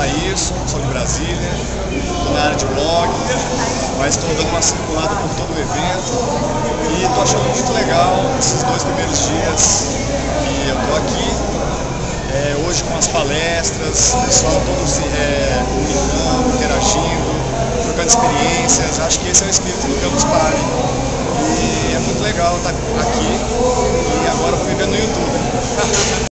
Jairson, sou de Brasília, estou na área de blog, mas estou dando uma circulada por todo o evento e estou achando muito legal esses 2 primeiros dias que eu estou aqui. Hoje com as palestras, o pessoal todo se comunicando, interagindo, trocando experiências. Acho que esse é o espírito do Campus Party e é muito legal estar aqui e agora vou me ver no YouTube.